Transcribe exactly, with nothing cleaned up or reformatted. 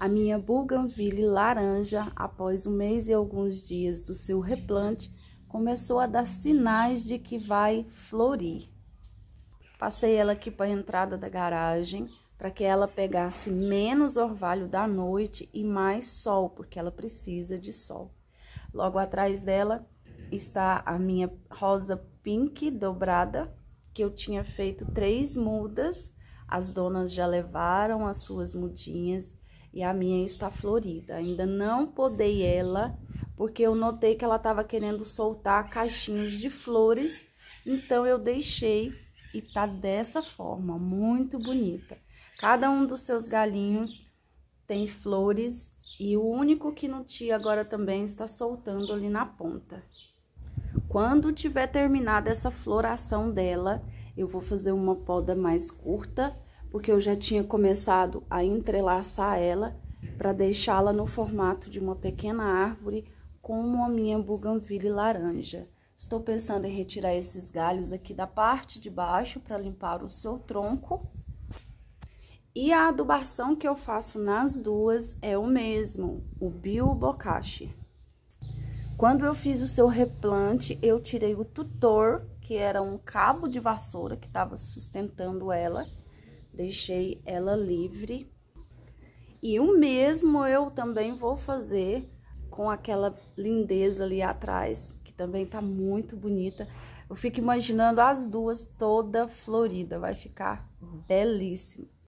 A minha bougainville laranja, após um mês e alguns dias do seu replante, começou a dar sinais de que vai florir. Passei ela aqui para a entrada da garagem, para que ela pegasse menos orvalho da noite e mais sol, porque ela precisa de sol. Logo atrás dela está a minha rosa pink dobrada, que eu tinha feito três mudas. As donas já levaram as suas mudinhas e a minha está florida. Ainda não podei ela, porque eu notei que ela estava querendo soltar caixinhos de flores, então eu deixei e tá dessa forma, muito bonita. Cada um dos seus galinhos tem flores e o único que não tinha agora também está soltando ali na ponta. Quando tiver terminada essa floração dela, eu vou fazer uma poda mais curta, porque eu já tinha começado a entrelaçar ela para deixá-la no formato de uma pequena árvore como a minha bougainville laranja. Estou pensando em retirar esses galhos aqui da parte de baixo para limpar o seu tronco. E a adubação que eu faço nas duas é o mesmo, o Bio-Bokashi. Quando eu fiz o seu replante, eu tirei o tutor, que era um cabo de vassoura que estava sustentando ela. Deixei ela livre. E o mesmo eu também vou fazer com aquela lindeza ali atrás, que também tá muito bonita. Eu fico imaginando as duas toda florida, vai ficar belíssimo.